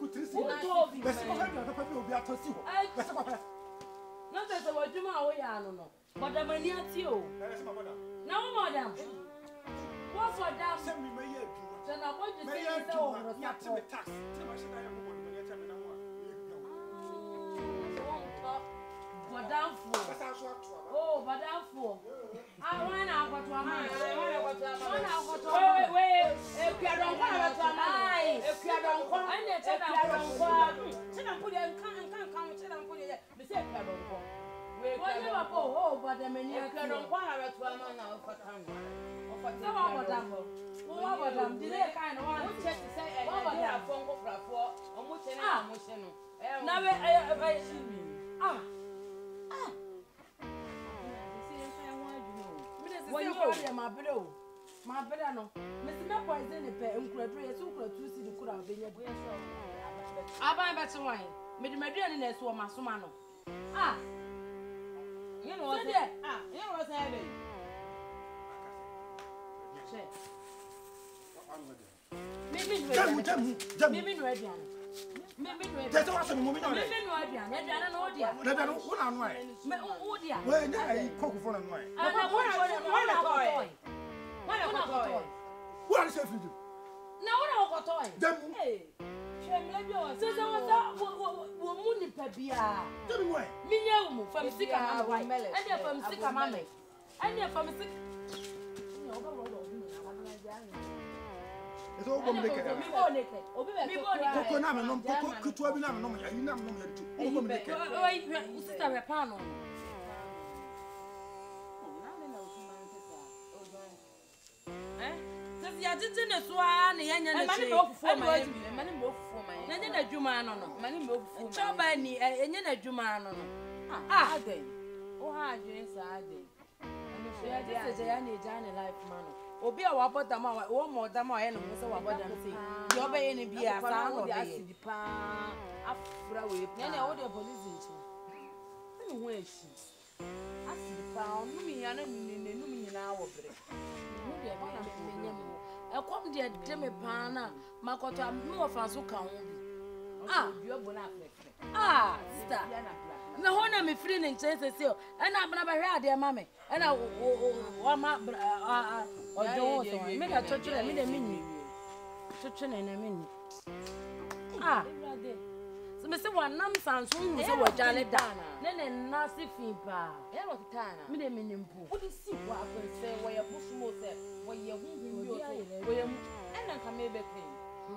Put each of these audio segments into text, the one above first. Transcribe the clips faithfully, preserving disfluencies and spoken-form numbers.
Kutrisi. Who told you? Best of all, Papa will be at Tosi. Best of all. Not as a word to my way, I don't know. But I'm a near to you. No, madam. What's for damn? Send me my year. Then I want to say, oh, not to tax. Madame Four. Oh, Madame Four. I want out what one. I want out what one. Wait, if you don't want to lie, if you don't want, I need to know. Sit and put it and can't come, sit and put it. The same card on call. Well, you are oh, but the many of you don't want to one now for time. So, what Madame? What Madame? Did they kind of want to say, what Madame? Phone for or much emotional. Now, I see me. Ah. Ah. When you are my below, my better no. Mister Mappa is in the pay and could pray so could to see the could have been your way. I buy better wine. Made my dearness or my sumano. Ah, you know what? Ah, you know what's happening. Maybe, maybe, maybe, maybe, there's also a woman on it. I don't know, dear. I don't know what I'm right. Oh, dear. Well, I cook for them. I don't know what I'm toy. What is it you do? No, I don't know toy. Hey, says I was that woman, Pabia. Tell me why. Me, from sick and white, and you're from sick and mammy. And you're from sick. It's all going to make it. Me go na me no kutu abi na me no ya ina me no ya tu. O go make it. Oh, sister we pan on. Eh? Just ya tete ne so a ne ya nya na che. Mani me ofufu ma. Mani me ofufu ma. Na nya na dwuma no no. Mani me ofufu ma. Choba ni enya na dwuma no no. Ah, aden. O ha adwen sa aden. Ani so ya tete ya na eja ne life man. Obi a wabodam a wo modam a ye no se wabodam sei ye obeye ne bia sa no obeye pa afura we pa na wo de police nchi ani ho echi asidi pa onu mi ya na nne nu mi nyina wo bere nu de ba na menye mo ekom de de me pa na makoto mi wo fa so ka ho bi ah obi obo na afrefe ah sister na ho na me free ne nche se se o na abna ba hwe ade ma me na o ma Ojohn so me na chochire me na minni chochire na minni ah so me se wanam sanso hu se wajale da ne ne na se fin pa e ro tana me na minni mpo wo di si wa afense wo ye busumo se wo ye hu hu bi o wo ye mu ena ka me be kin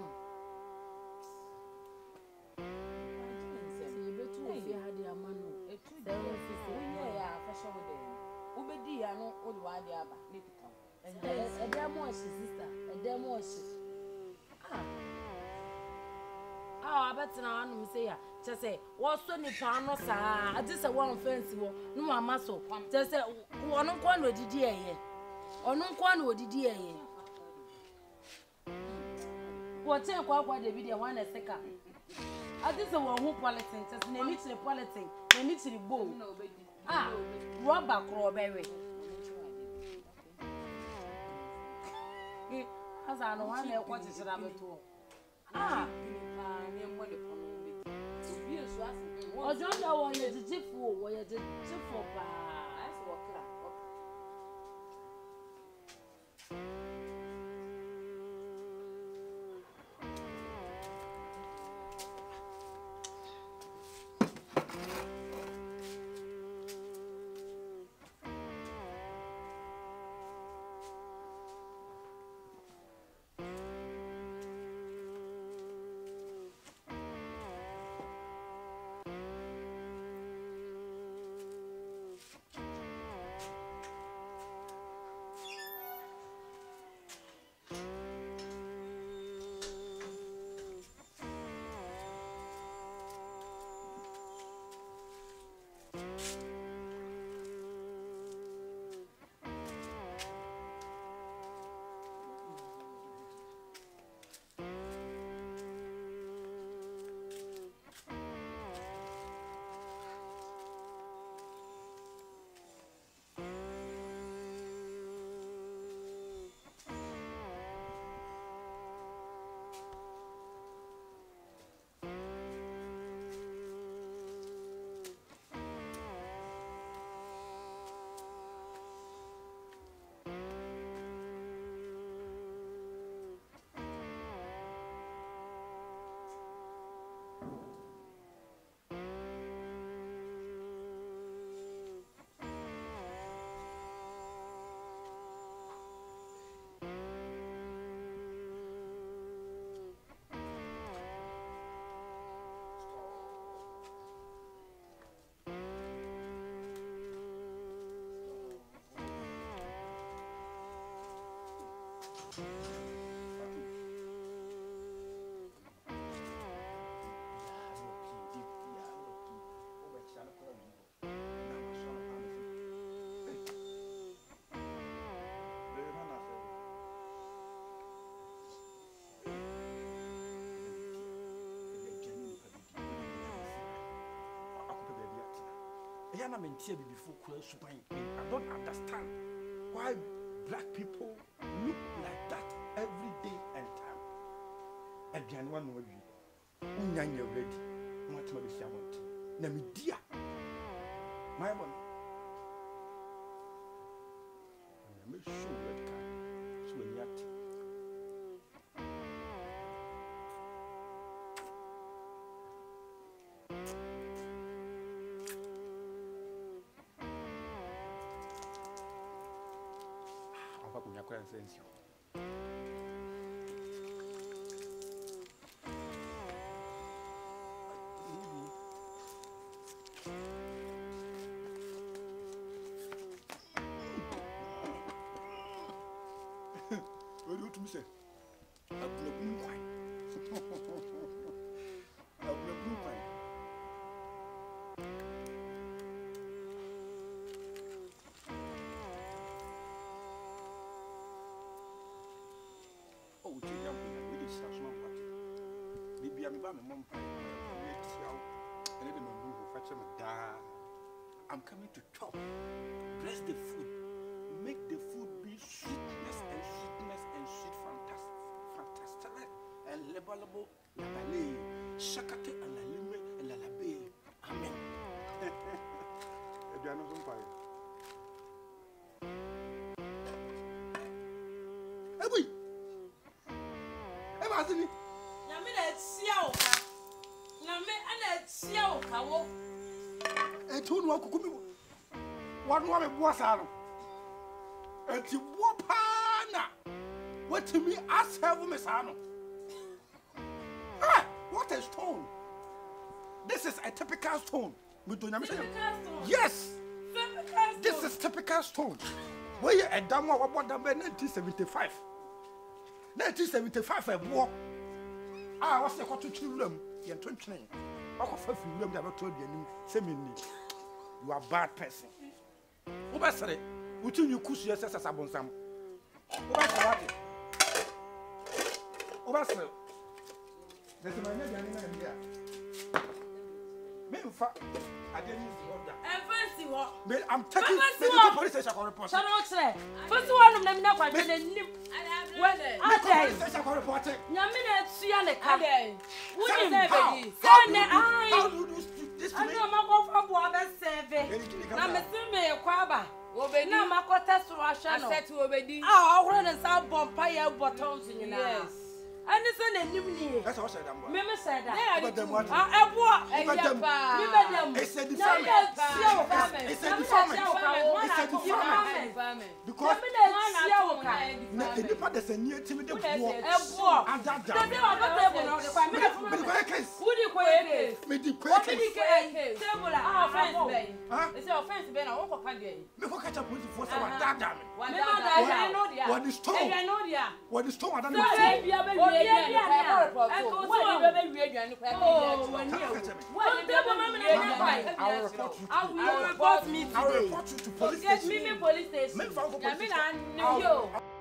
se ye betu o fi hade amano etu de wo fi se wo ye ya fasha wo de wo be di ya no wo de wa de aba ne pita a demo sister, a demo. Ah, ah, I bet now I'm say, just say, what's so ni pano sa? I just a one fancy one, no, I must so. Just say, one on one with the dear, or no one with the dear. What take what the video one a second? I just a one who politics, just name it to the politics, name it to the bow. Ah, rubber crowberry. As I know, I know what is another tool. Ah, Ojohn, I want you to tip for what you did for. That's what I don't understand why black people look like that every day and time. And then one will be Unyanya ready. Much more is want. Nami dear. My one. I'm sure red card. So when you act. Sense you. What do you say? I'm not blue wine. I'm not blue wine. I'm coming to chop, bless the food, make the food be sweetness and sweetness and sweet, fantastic, fantastic, and labelable, labale, shakate and lalime and lalabe. Amen. Abena vampire. Hey, boy. Hey, Martini. Yamina siao. Yame ana siao kawo. And two no kukumi. One woman was out. And you wapana. What to me as have Messano? Ah, what a stone! This is a typical stone. Yes! This is typical stone. Where you a damn what about nineteen seventy-five? nineteen seventy-five, a war. Ah, what's the quarter to them? You're twenty. I told you, you are a bad person. What I say? What you kush yourself as a bonsam? What I say? What I say? There's a man here. Me, in fact, I didn't use the order. I'm taking the police station for report. First one of them never did a nip. Well, I police station for reporting. Yamina Siana Kade. What is that? How do you do this? I know my father seven. I'm a similar Quaba. Obey now, my quarters to Russia. I said to Obedi. Oh, I want to sound Bompire Wotomponi in your house. And it's an enemy. That's what I said. Mama said that. But then what? I bought a It's a defilement. It's a defilement. It's a defilement. Because there's a new timid war. And that down. Who do you call it? Made the case. Table. Our friends, Ben. It's your friends, Ben. I won't catch up with the force of that damn. What is told? What is told? I don't know. I will report you to police station.